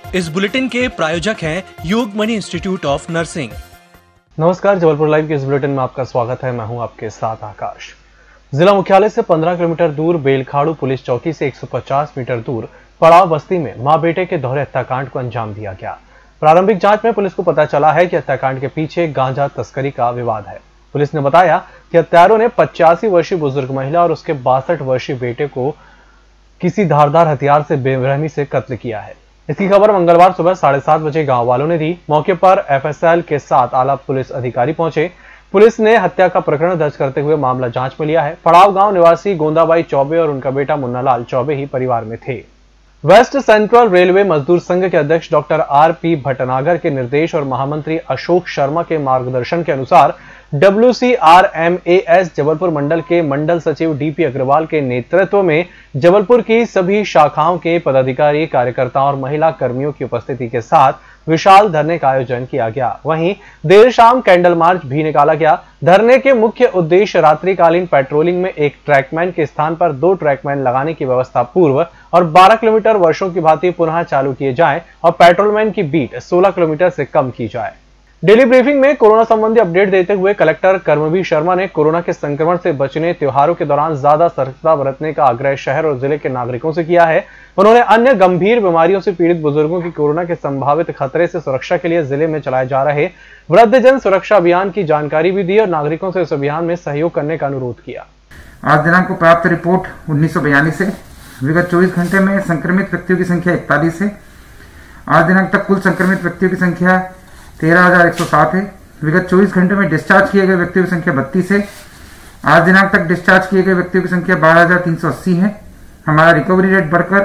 इस बुलेटिन के प्रायोजक हैं योगमणि इंस्टीट्यूट ऑफ नर्सिंग। नमस्कार, जबलपुर लाइव के इस बुलेटिन में आपका स्वागत है। मैं हूं आपके साथ आकाश। जिला मुख्यालय से 15 किलोमीटर दूर बेलखाड़ू पुलिस चौकी से 150 मीटर दूर पड़ाव बस्ती में मां बेटे के दोहरे हत्याकांड को अंजाम दिया गया। प्रारंभिक जांच में पुलिस को पता चला है कि हत्याकांड के पीछे गांजा तस्करी का विवाद है। पुलिस ने बताया कि हत्यारों ने 85 वर्षीय बुजुर्ग महिला और उसके 62 वर्षीय बेटे को किसी धारदार हथियार से बेरहमी से कत्ल किया है। इसकी खबर मंगलवार सुबह 7:30 बजे गांव वालों ने दी। मौके पर एफएसएल के साथ आला पुलिस अधिकारी पहुंचे। पुलिस ने हत्या का प्रकरण दर्ज करते हुए मामला जांच में लिया है। पड़ाव गांव निवासी गोंदाबाई चौबे और उनका बेटा मुन्नालाल चौबे ही परिवार में थे। वेस्ट सेंट्रल रेलवे मजदूर संघ के अध्यक्ष डॉक्टर आर.पी. भटनागर के निर्देश और महामंत्री अशोक शर्मा के मार्गदर्शन के अनुसार WCRMAS जबलपुर मंडल के मंडल सचिव DP अग्रवाल के नेतृत्व में जबलपुर की सभी शाखाओं के पदाधिकारी, कार्यकर्ताओं और महिला कर्मियों की उपस्थिति के साथ विशाल धरने का आयोजन किया गया। वहीं देर शाम कैंडल मार्च भी निकाला गया। धरने के मुख्य उद्देश्य रात्रिकालीन पेट्रोलिंग में एक ट्रैकमैन के स्थान पर 2 ट्रैकमैन लगाने की व्यवस्था पूर्व और 12 किलोमीटर वर्षों की भांति पुनः चालू किए जाएं और पेट्रोलमैन की बीट 16 किलोमीटर से कम की जाए। डेली ब्रीफिंग में कोरोना संबंधी अपडेट देते हुए कलेक्टर कर्मवीर शर्मा ने कोरोना के संक्रमण से बचने, त्योहारों के दौरान ज्यादा सतर्कता बरतने का आग्रह शहर और जिले के नागरिकों से किया है। उन्होंने अन्य गंभीर बीमारियों से पीड़ित बुजुर्गों की कोरोना के संभावित खतरे से सुरक्षा के लिए जिले में चलाए जा रहे वृद्धजन सुरक्षा अभियान की जानकारी भी दी और नागरिकों से इस अभियान में सहयोग करने का अनुरोध किया। आज दिनांक को प्राप्त रिपोर्ट 1942 से विगत 24 घंटे में संक्रमित व्यक्तियों की संख्या 41 है। आज दिनांक तक कुल संक्रमित व्यक्तियों की संख्या 13,107 है। विगत 24 घंटे में डिस्चार्ज किए गए व्यक्तियों की संख्या 32 है। आज दिनांक तक डिस्चार्ज किए गए व्यक्तियों की संख्या 12,380 है। हमारा रिकवरी रेट बढ़कर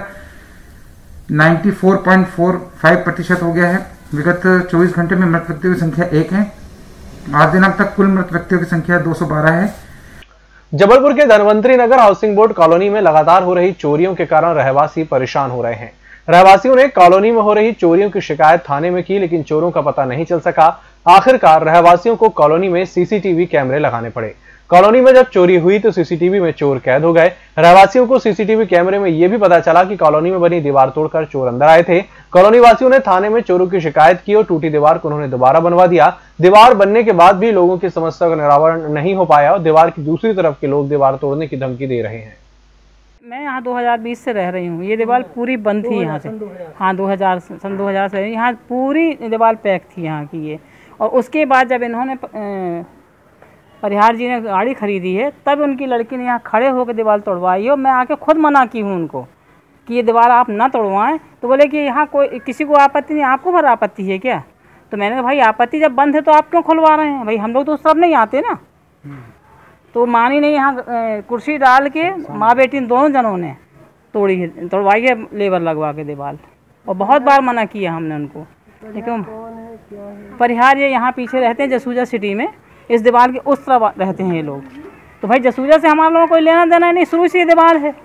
94.45% हो गया है। विगत 24 घंटे में मृत व्यक्तियों की संख्या 1 है। आज दिनांक तक कुल मृत व्यक्तियों की संख्या 212 है। जबलपुर के Dhanwantari Nagar housing board colony में लगातार हो रही चोरियों के कारण रहवासी परेशान हो रहे हैं। रहवासियों ने कॉलोनी में हो रही चोरियों की शिकायत थाने में की, लेकिन चोरों का पता नहीं चल सका। आखिरकार रहवासियों को कॉलोनी में सीसीटीवी कैमरे लगाने पड़े। कॉलोनी में जब चोरी हुई तो सीसीटीवी में चोर कैद हो गए। रहवासियों को सीसीटीवी कैमरे में यह भी पता चला कि कॉलोनी में बनी दीवार तोड़कर चोर अंदर आए थे। कॉलोनी वासियों ने थाने में चोरों की शिकायत की और टूटी दीवार को उन्होंने दोबारा बनवा दिया। दीवार बनने के बाद भी लोगों की समस्या का निराकरण नहीं हो पाया और दीवार की दूसरी तरफ के लोग दीवार तोड़ने की धमकी दे रहे हैं। मैं यहाँ 2020 से रह रही हूँ। ये दीवार पूरी बंद थी यहाँ से। हाँ, सन 2000 से यहाँ पूरी दीवार पैक थी यहाँ की ये। और उसके बाद जब इन्होंने परिहार जी ने गाड़ी खरीदी है तब उनकी लड़की ने यहाँ खड़े होकर दीवार तोड़वाई और मैं आके खुद मना की हूँ उनको कि ये दीवार आप ना तोड़वाएं। तो बोले कि यहाँ कोई किसी को आपत्ति नहीं, आपको भर आपत्ति है क्या? तो मैंने कहा भाई आपत्ति जब बंद है तो आप क्यों खुलवा रहे हैं? भाई हम लोग तो सब नहीं आते ना। तो मानी नहीं, यहाँ कुर्सी डाल के माँ बेटी दोनों जनों ने तोड़वाई है लेबर लगवा के दीवार। और बहुत बार मना किया हमने उनको, लेकिन परिहार ये यहाँ पीछे रहते हैं जसूजा सिटी में, इस दीवार के उस तरफ रहते हैं ये लोग। तो भाई जसूजा से हमारा लोगों को कोई लेना देना नहीं, शुरू से ये दीवार है।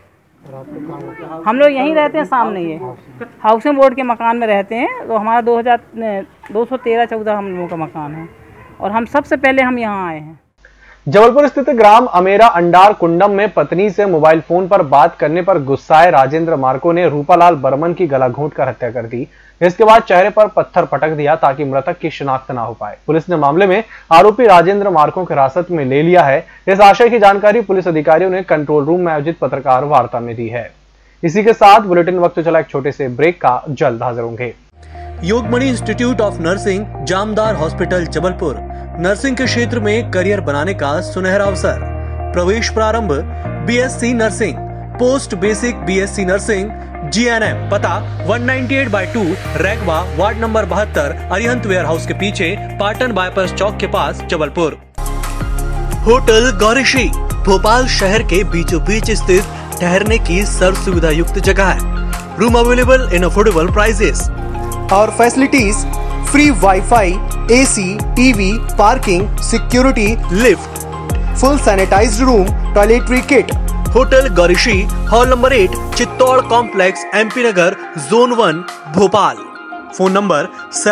हम लोग यहीं रहते हैं, सामने ये हाउसिंग बोर्ड के मकान में रहते हैं। तो हमारा 213-14 हम लोगों का मकान है और हम सबसे पहले हम यहाँ आए हैं। जबलपुर स्थित ग्राम अमेरा अंडार कुंडम में पत्नी से मोबाइल फोन पर बात करने पर गुस्साए राजेंद्र मार्को ने रूपालाल बर्मन की गला घोंटकर हत्या कर दी। इसके बाद चेहरे पर पत्थर पटक दिया ताकि मृतक की शिनाख्त न हो पाए। पुलिस ने मामले में आरोपी राजेंद्र मार्को को हिरासत में ले लिया है। इस आशय की जानकारी पुलिस अधिकारियों ने कंट्रोल रूम में आयोजित पत्रकार वार्ता में दी है। इसी के साथ बुलेटिन वक्त चला एक छोटे से ब्रेक का, जल्द हाजिर होंगे। Yogmani institute of nursing, Jamdar hospital Jabalpur. Nursing के क्षेत्र में करियर बनाने का सुनहरा अवसर। प्रवेश प्रारंभ BSc nursing, post basic BSc nursing, GNM। पता 198/2 Raigwa, ward number 72, Arihant warehouse के पीछे, पाटन बाईपास चौक के पास, जबलपुर। होटल गौरीशी भोपाल शहर के बीचों बीच स्थित ठहरने की सर्व सुविधा युक्त जगह है। Room available in affordable prices और facilities free wifi, AC, TV, parking, security, lift, full sanitised room, toiletry kit. Hotel Gaurishi, hall number 8, Chittor complex, MP Nagar, zone 1, Bhopal. Phone number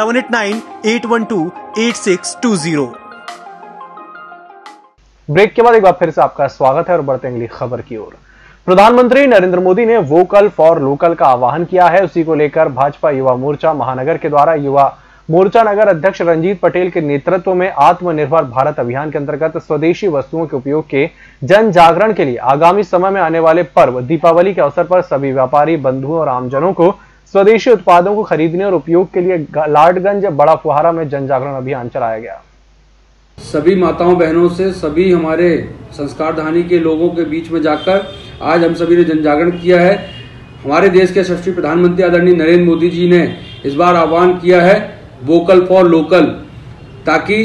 7898128620। Break के बाद एक बार फिर से आपका स्वागत है और बढ़ते हैं अगली खबर की ओर। प्रधानमंत्री नरेंद्र मोदी ने वोकल फॉर लोकल का आह्वान किया है। उसी को लेकर भाजपा युवा मोर्चा महानगर के द्वारा युवा मोर्चा नगर अध्यक्ष रंजीत पटेल के नेतृत्व में आत्मनिर्भर भारत अभियान के अंतर्गत स्वदेशी वस्तुओं के उपयोग के जन जागरण के लिए आगामी समय में आने वाले पर्व दीपावली के अवसर पर सभी व्यापारी बंधुओं और आमजनों को स्वदेशी उत्पादों को खरीदने और उपयोग के लिए लाडगंज बड़ा फुहारा में जन जागरण अभियान चलाया गया। सभी माताओं बहनों से, सभी हमारे संस्कारधानी के लोगों के बीच में जाकर आज हम सभी ने जन जागरण किया है। हमारे देश के यशस्वी प्रधानमंत्री आदरणीय नरेंद्र मोदी जी ने इस बार आह्वान किया है वोकल फॉर लोकल, ताकि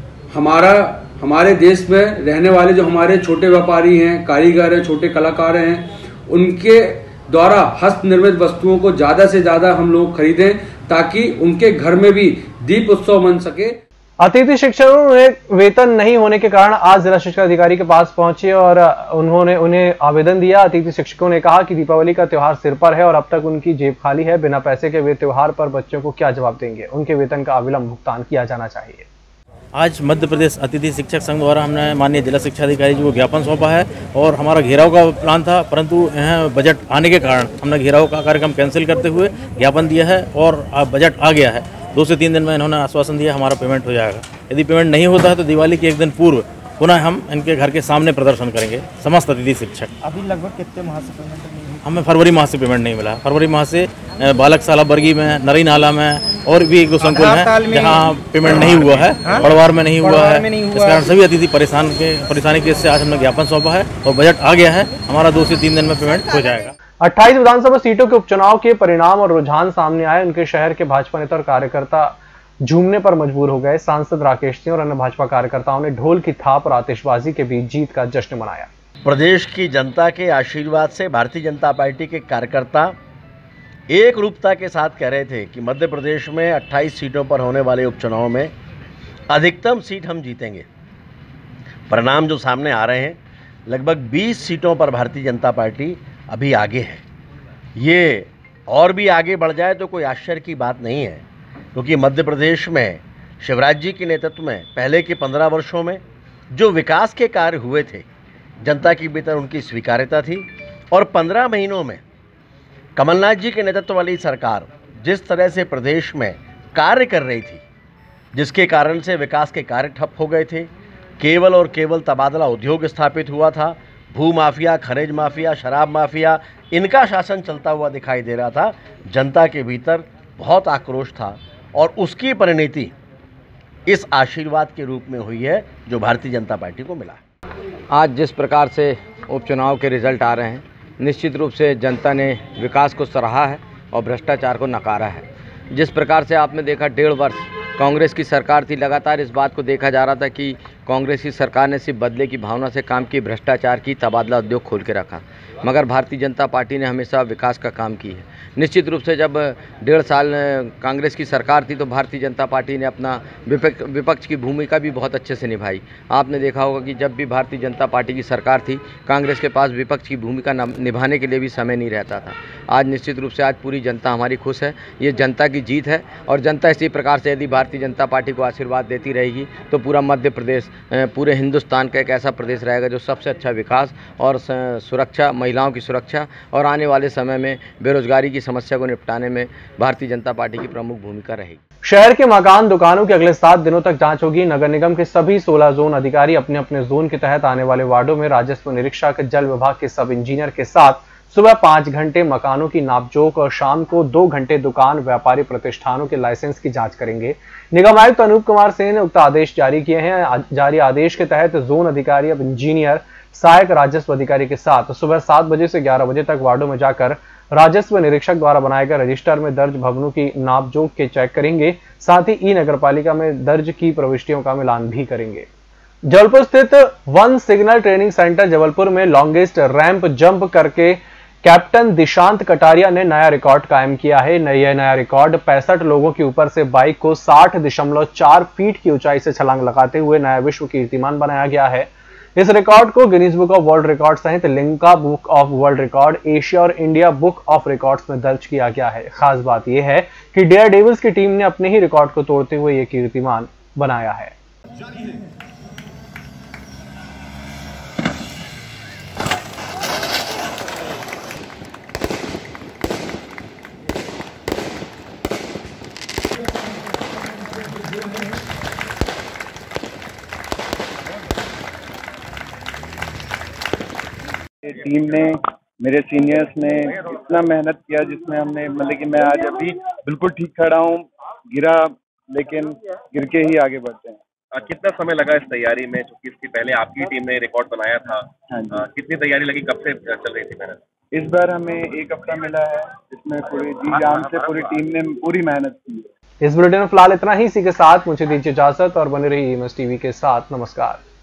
हमारे देश में रहने वाले जो हमारे छोटे व्यापारी हैं, कारीगर हैं, छोटे कलाकार हैं, उनके द्वारा हस्त निर्मित वस्तुओं को ज्यादा से ज्यादा हम लोग खरीदें, ताकि उनके घर में भी दीप उत्सव मन सके। अतिथि शिक्षकों में वेतन नहीं होने के कारण आज जिला शिक्षा अधिकारी के पास पहुंचे और उन्होंने उन्हें आवेदन दिया। अतिथि शिक्षकों ने कहा कि दीपावली का त्योहार सिर पर है और अब तक उनकी जेब खाली है। बिना पैसे के वे त्योहार पर बच्चों को क्या जवाब देंगे। उनके वेतन का अविलंब भुगतान किया जाना चाहिए। आज मध्य प्रदेश अतिथि शिक्षक संघ द्वारा हमने माननीय जिला शिक्षा अधिकारी जी को ज्ञापन सौंपा है और हमारा घेराव का प्लान था, परंतु यहाँ बजट आने के कारण हमने घेराव का कार्यक्रम कैंसिल करते हुए ज्ञापन दिया है और अब बजट आ गया है। 2 से 3 दिन में इन्होंने आश्वासन दिया हमारा पेमेंट हो जाएगा। यदि पेमेंट नहीं होता है तो दिवाली के 1 दिन पूर्व पुनः हम इनके घर के सामने प्रदर्शन करेंगे समस्त अतिथि शिक्षक। अभी लगभग कितने माह से पेमेंट नहीं हुई? हमें फरवरी माह से पेमेंट नहीं मिला। फरवरी माह से बालक शाला बरगी में, नरी नाला में और भी 1-2 संकुल हैं जहाँ पेमेंट नहीं हुआ है, पड़वार में नहीं हुआ है। इस कारण सभी अतिथि परेशानी के इससे आज हमने ज्ञापन सौंपा है और बजट आ गया है। हमारा 2 से 3 दिन में पेमेंट हो जाएगा। 28 विधानसभा सीटों के उपचुनाव के परिणाम और रुझान सामने आए। उनके शहर के भाजपा नेता और कार्यकर्ता झूमने पर मजबूर हो गए। सांसद राकेश सिंह और अन्य भाजपा कार्यकर्ताओं ने ढोल की थाप और आतिशबाजी के बीच जीत का जश्न मनाया। प्रदेश की जनता के आशीर्वाद से भारतीय जनता पार्टी के कार्यकर्ता एक रूपता के साथ कह रहे थे कि मध्य प्रदेश में 28 सीटों पर होने वाले उपचुनाव में अधिकतम सीट हम जीतेंगे। परिणाम जो सामने आ रहे हैं, लगभग 20 सीटों पर भारतीय जनता पार्टी अभी आगे है। ये और भी आगे बढ़ जाए तो कोई आश्चर्य की बात नहीं है, क्योंकि मध्य प्रदेश में शिवराज जी के नेतृत्व में पहले के 15 वर्षों में जो विकास के कार्य हुए थे, जनता के भीतर उनकी स्वीकार्यता थी और 15 महीनों में कमलनाथ जी के नेतृत्व वाली सरकार जिस तरह से प्रदेश में कार्य कर रही थी, जिसके कारण से विकास के कार्य ठप हो गए थे। केवल और केवल तबादला उद्योग स्थापित हुआ था। भू माफिया, खनिज माफिया, शराब माफिया, इनका शासन चलता हुआ दिखाई दे रहा था। जनता के भीतर बहुत आक्रोश था और उसकी परिणति इस आशीर्वाद के रूप में हुई है जो भारतीय जनता पार्टी को मिला। आज जिस प्रकार से उपचुनाव के रिजल्ट आ रहे हैं, निश्चित रूप से जनता ने विकास को सराहा है और भ्रष्टाचार को नकारा है। जिस प्रकार से आपने देखा 1.5 वर्ष कांग्रेस की सरकार थी, लगातार इस बात को देखा जा रहा था कि कांग्रेस की सरकार ने सिर्फ बदले की भावना से काम की, भ्रष्टाचार की, तबादला उद्योग खोल के रखा, मगर भारतीय जनता पार्टी ने हमेशा विकास का काम की है। निश्चित रूप से जब 1.5 साल कांग्रेस की सरकार थी तो भारतीय जनता पार्टी ने अपना विपक्ष की भूमिका भी बहुत अच्छे से निभाई। आपने देखा होगा कि जब भी भारतीय जनता पार्टी की सरकार थी, कांग्रेस के पास विपक्ष की भूमिका निभाने के लिए भी समय नहीं रहता था। आज निश्चित रूप से आज पूरी जनता हमारी खुश है। ये जनता की जीत है और जनता इसी प्रकार से यदि भारतीय जनता पार्टी को आशीर्वाद देती रहेगी तो पूरा मध्य प्रदेश, पूरे हिंदुस्तान का एक ऐसा प्रदेश रहेगा जो सबसे अच्छा विकास और सुरक्षा, महिलाओं की सुरक्षा और आने वाले समय में बेरोजगारी की समस्या को निपटाने में भारतीय जनता पार्टी की प्रमुख भूमिका रहेगी। शहर के मकान दुकानों की अगले 7 दिनों तक जांच होगी। नगर निगम के सभी 16 जोन अधिकारी अपने अपने जोन के तहत आने वाले वार्डों में राजस्व निरीक्षक, जल विभाग के सब इंजीनियर के साथ सुबह 5 घंटे मकानों की नापजोख और शाम को 2 घंटे दुकान, व्यापारी प्रतिष्ठानों के लाइसेंस की जांच करेंगे। निगम आयुक्त अनूप कुमार सिंह ने उक्त आदेश जारी किए हैं। जारी आदेश के तहत जोन अधिकारी अब इंजीनियर, सहायक राजस्व अधिकारी के साथ सुबह 7 बजे से 11 बजे तक वार्डों में जाकर राजस्व निरीक्षक द्वारा बनाए गए रजिस्टर में दर्ज भवनों की नापजोख के चेक करेंगे। साथ ही ई नगरपालिका में दर्ज की प्रविष्टियों का मिलान भी करेंगे। जबलपुर स्थित one signal training centre Jabalpur में लॉन्गेस्ट रैंप जंप करके कैप्टन दिशांत कटारिया ने नया रिकॉर्ड कायम किया है। यह नया रिकॉर्ड 65 लोगों के ऊपर से बाइक को 60.4 फीट की ऊंचाई से छलांग लगाते हुए नया विश्व कीर्तिमान बनाया गया है। इस रिकॉर्ड को Guinness book of world record सहित Limca book of world record, Asia और इंडिया बुक ऑफ रिकॉर्ड्स में दर्ज किया गया है। खास बात यह है कि डेयर डेविल्स की टीम ने अपने ही रिकॉर्ड को तोड़ते हुए यह कीर्तिमान बनाया है। टीम ने, मेरे सीनियर्स ने इतना मेहनत किया जिसमें हमने मतलब कि मैं आज अभी बिल्कुल ठीक खड़ा हूँ, गिरा लेकिन गिर के ही आगे बढ़ते हैं। कितना समय लगा इस तैयारी में, क्योंकि इसकी पहले आपकी टीम ने रिकॉर्ड बनाया था? कितनी तैयारी लगी, कब से चल रही थी मेहनत? इस बार हमें 1 हफ्ता मिला है, इसमें पूरी जी जान से पूरी टीम ने पूरी मेहनत की है। इस बुलेटिन में फिलहाल इतना ही। इसी के साथ मुझे दीजिए इजाजत और बने रहिए EMS टीवी के साथ। नमस्कार।